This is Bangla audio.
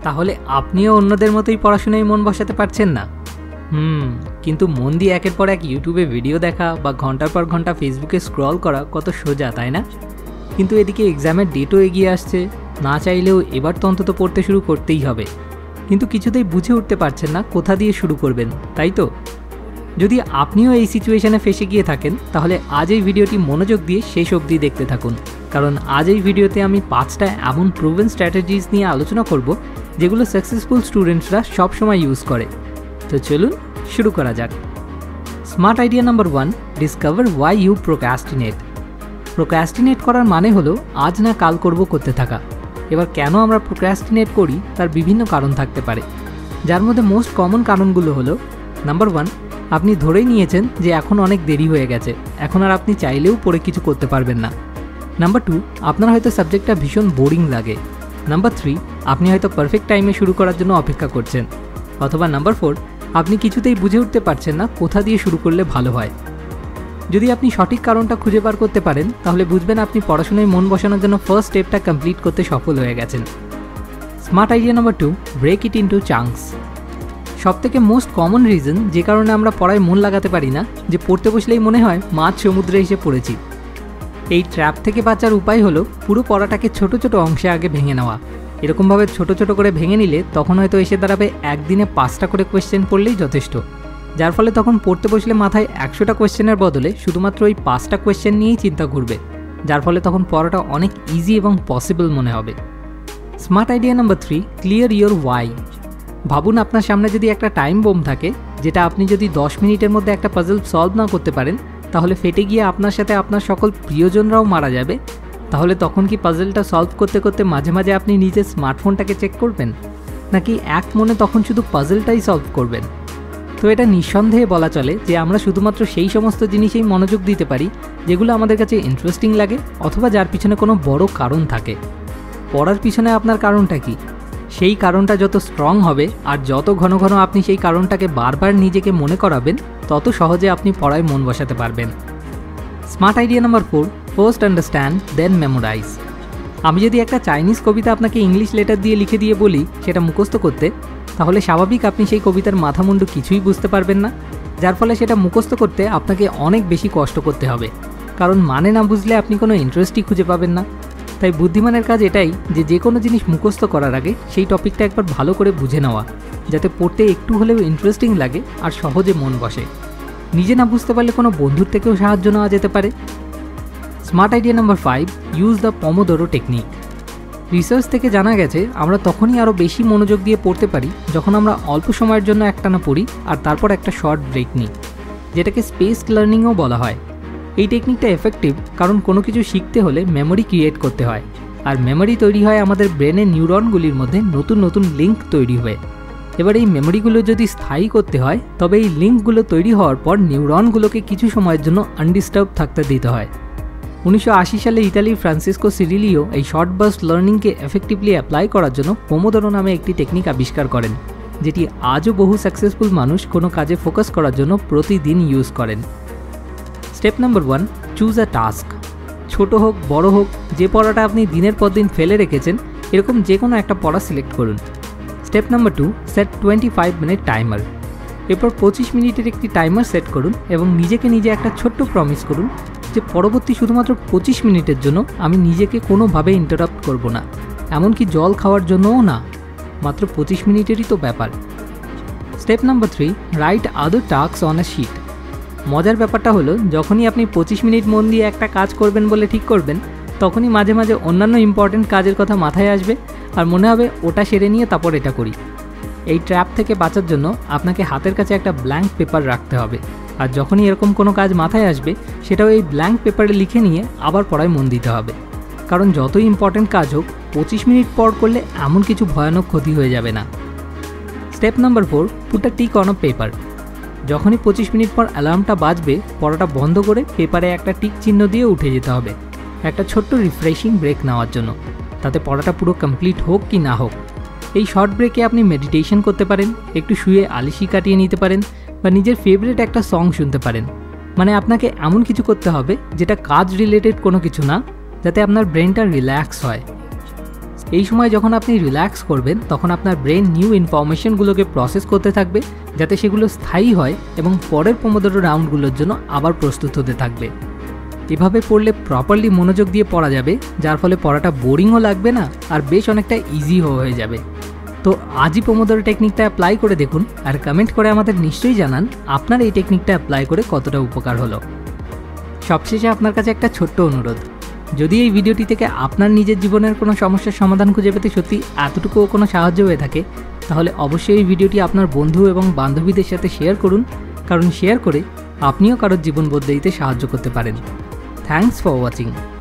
তাহলে আপনিও অন্যদের মতোই পড়াশোনায় মন বসাতে পারছেন না? কিন্তু মন দিয়ে একের পর এক ইউটিউবে ভিডিও দেখা বা ঘন্টার পর ঘন্টা ফেসবুকে স্ক্রল করা কত সোজা, তাই না? কিন্তু এদিকে এক্সামের ডেটও এগিয়ে আসছে, না চাইলেও এবার তো অন্তত পড়তে শুরু করতেই হবে। কিন্তু কিছুতেই বুঝে উঠতে পারছেন না কোথা দিয়ে শুরু করবেন, তাই তো? যদি আপনিও এই সিচুয়েশনে ফেসে গিয়ে থাকেন তাহলে আজ এই ভিডিওটি মনোযোগ দিয়ে শেষ অবধি দেখতে থাকুন, কারণ আজ এই ভিডিওতে আমি 5টা এমন প্রুভেন স্ট্র্যাটেজিস নিয়ে আলোচনা করব যেগুলো সাকসেসফুল স্টুডেন্টসরা সবসময় ইউজ করে। তো চলুন শুরু করা যাক। Smart idea number 1, discover why you procrastinate. Procrastinate করার মানে হলো আজ না কাল করব করতে থাকা। এবার কেন আমরা প্রোক্রাস্টিনেট করি তার বিভিন্ন কারণ থাকতে পারে, যার মধ্যে মোস্ট কমন কারণগুলো হলো: নাম্বার 1, আপনি ধরেই নিয়েছেন যে এখন অনেক দেরি হয়ে গেছে, এখন আর আপনি চাইলেও পড়ে কিছু করতে পারবেন না। নাম্বার 2, আপনার হয়তো সাবজেক্টটা ভীষণ বোরিং লাগে। নাম্বার 3, আপনি হয়তো পারফেক্ট টাইমে শুরু করার জন্য অপেক্ষা করছেন। অথবা নাম্বার 4, আপনি কিছুতেই বুঝে উঠতে পারছেন না কোথা দিয়ে শুরু করলে ভালো হয়। যদি আপনি সঠিক কারণটা খুঁজে বার করতে পারেন তাহলে বুঝবেন আপনি পড়াশোনায় মন বসানোর জন্য ফার্স্ট স্টেপটা কমপ্লিট করতে সফল হয়ে গেছেন। Smart idea number 2, break it into chunks. সবথেকে মোস্ট কমন রিজন যে কারণে আমরা পড়ায় মন লাগাতে পারি না, যে পড়তে বসলেই মনে হয় মাছ সমুদ্রে এসে পড়েছি। এই ট্র্যাপ থেকে বাঁচার উপায় হলো পুরো পড়াটাকে ছোট ছোট অংশে আগে ভেঙে নেওয়া। এরকমভাবে ছোট ছোট করে ভেঙে নিলে তখন হয়তো এসে দাঁড়াবে একদিনে 5টা করে কোয়েশ্চেন পড়লেই যথেষ্ট, যার ফলে তখন পড়তে বসলে মাথায় 100টা কোয়েশ্চেনের বদলে শুধুমাত্র ওই 5টা কোয়েশ্চেন নিয়েই চিন্তা ঘুরবে, যার ফলে তখন পড়াটা অনেক ইজি এবং পসিবল মনে হবে। Smart idea number 3, clear your why. ভাবুন আপনার সামনে যদি একটা টাইম বোম থাকে, যেটা আপনি যদি 10 মিনিটের মধ্যে একটা পাজল সলভ না করতে পারেন তাহলে ফেটে গিয়ে আপনার সাথে আপনার সকল প্রিয়জনরাও মারা যাবে। তাহলে তখন কি পাজলটা সলভ করতে করতে মাঝে মাঝে আপনি নিজের স্মার্টফোনটাকে চেক করবেন, নাকি এক মনে তখন শুধু পাজলটাই সলভ করবেন? তো এটা নিঃসন্দেহে বলা চলে যে আমরা শুধুমাত্র সেই সমস্ত জিনিসেই মনোযোগ দিতে পারি যেগুলো আমাদের কাছে ইন্টারেস্টিং লাগে অথবা যার পিছনে কোনো বড় কারণ থাকে। পড়ার পিছনে আপনার কারণটা কি? সেই কারণটা যত স্ট্রং হবে আর যত ঘন ঘন আপনি সেই কারণটাকে বারবার নিজেকে মনে করাবেন তত সহজে আপনি পড়ায় মন বসাতে পারবেন। Smart idea number 4, first understand then memorise. আমি যদি একটা চাইনিজ কবিতা আপনাকে ইংলিশ লেটার দিয়ে লিখে দিয়ে বলি সেটা মুখস্থ করতে, তাহলে স্বাভাবিক আপনি সেই কবিতার মাথামুন্ডু কিছুই বুঝতে পারবেন না, যার ফলে সেটা মুখস্থ করতে আপনাকে অনেক বেশি কষ্ট করতে হবে, কারণ মানে না বুঝলে আপনি কোনো ইন্টারেস্টই খুঁজে পাবেন না। তাই বুদ্ধিমানের কাজ এটাই যে কোনো জিনিস মুখস্থ করার আগে সেই টপিকটা একবার ভালো করে বুঝে নেওয়া, যাতে পড়তে একটু হলেও ইন্টারেস্টিং লাগে আর সহজে মন বসে। নিজে না বুঝতে পারলে কোনো বন্ধুর থেকেও সাহায্য নেওয়া যেতে পারে। Smart idea number 5, use the Pomodoro technique. Research থেকে জানা গেছে আমরা তখনই আরও বেশি মনোযোগ দিয়ে পড়তে পারি যখন আমরা অল্প সময়ের জন্য একটানা পড়ি আর তারপর একটা শর্ট ব্রেক নিই, যেটাকে স্পেসড লার্নিংও বলা হয়। এই টেকনিকটা এফেক্টিভ কারণ কোনো কিছু শিখতে হলে মেমোরি ক্রিয়েট করতে হয়, আর মেমোরি তৈরি হয় আমাদের ব্রেনের নিউরনগুলির মধ্যে নতুন নতুন লিঙ্ক তৈরি হয়ে। এবার এই মেমোরিগুলো যদি স্থায়ী করতে হয় তবে এই লিঙ্কগুলো তৈরি হওয়ার পর নিউরনগুলোকে কিছু সময়ের জন্য আনডিস্টার্ব থাকতে দিতে হয়। 1980 সালে ইতালির ফ্রান্সিসকো সিরিলিও এই শর্ট বার্স্ট লার্নিংকে এফেক্টিভলি অ্যাপ্লাই করার জন্য পোমোডোরো নামে একটি টেকনিক আবিষ্কার করেন, যেটি আজও বহু সাকসেসফুল মানুষ কোনো কাজে ফোকাস করার জন্য প্রতিদিন ইউজ করেন। Step number 1, choose a task. ছোট হোক বড় হোক, যে পড়াটা আপনি দিনের পর দিন ফেলে রেখেছেন এরকম যে কোনো একটা পড়া সিলেক্ট করুন। Step number 2, set 25 minute timer. এরপর 25 মিনিটের একটি টাইমার সেট করুন এবং নিজেকে নিজে একটা ছোট্ট প্রমিস করুন যে পরবর্তী শুধুমাত্র 25 মিনিটের জন্য আমি নিজেকে কোনোভাবে ইন্টারাপ্ট করব না, এমনকি জল খাওয়ার জন্যও না, মাত্র 25 মিনিটেরই তো ব্যাপার। Step number 3, write other tasks on a sheet. মজার ব্যাপারটা হলো যখনই আপনি 25 মিনিট মন দিয়ে একটা কাজ করবেন বলে ঠিক করবেন তখনই মাঝে মাঝে অন্যান্য ইম্পর্টেন্ট কাজের কথা মাথায় আসবে আর মনে হবে ওটা সেরে নিয়ে তারপর এটা করি। এই ট্র্যাপ থেকে বাঁচার জন্য আপনাকে হাতের কাছে একটা ব্ল্যাঙ্ক পেপার রাখতে হবে, আর যখনই এরকম কোনো কাজ মাথায় আসবে সেটাও এই ব্ল্যাঙ্ক পেপারে লিখে নিয়ে আবার পড়ায় মন দিতে হবে, কারণ যতই ইম্পর্টেন্ট কাজ হোক 25 মিনিট পর করলে এমন কিছু ভয়ানক ক্ষতি হয়ে যাবে না। Step number 4, put a tick on a paper. যখনই 25 মিনিট পর অ্যালার্মটা বাজবে পড়াটা বন্ধ করে পেপারে একটা টিক চিহ্ন দিয়ে উঠে যেতে হবে, একটা ছোট্ট রিফ্রেশিং ব্রেক নেওয়ার জন্য, তাতে পড়াটা পুরো কমপ্লিট হোক কি না হোক। এই শর্ট ব্রেকে আপনি মেডিটেশন করতে পারেন, একটু শুয়ে আলিশি কাটিয়ে নিতে পারেন বা নিজের ফেভারিট একটা সং শুনতে পারেন। মানে আপনাকে এমন কিছু করতে হবে যেটা কাজ রিলেটেড কোনো কিছু না, যাতে আপনার ব্রেনটা রিল্যাক্স হয়। এই সময় যখন আপনি রিল্যাক্স করবেন তখন আপনার ব্রেন নিউ ইনফরমেশনগুলোকে প্রসেস করতে থাকবে যাতে সেগুলো স্থায়ী হয় এবং পরের পোমোডোরো রাউন্ডগুলোর জন্য আবার প্রস্তুত হতে থাকবে। এভাবে পড়লে প্রপারলি মনোযোগ দিয়ে পড়া যাবে, যার ফলে পড়াটা বোরিংও লাগবে না আর বেশ অনেকটা ইজি হয়ে যাবে। তো আজই পোমোডোরো টেকনিকটা অ্যাপ্লাই করে দেখুন আর কমেন্ট করে আমাদের নিশ্চয়ই জানান আপনার এই টেকনিকটা অ্যাপ্লাই করে কতটা উপকার হলো। সবশেষে আপনার কাছে একটা ছোট্ট অনুরোধ, যদি এই ভিডিওটি থেকে আপনার নিজের জীবনের কোনো সমস্যার সমাধান খুঁজে পেতে সত্যি এতটুকুও কোনো সাহায্য হয়ে থাকে, তাহলে অবশ্যই এই ভিডিওটি আপনার বন্ধু এবং বান্ধবীদের সাথে শেয়ার করুন, কারণ শেয়ার করে আপনিও কারোর জীবন বদলে দিতে সাহায্য করতে পারেন। Thanks for watching.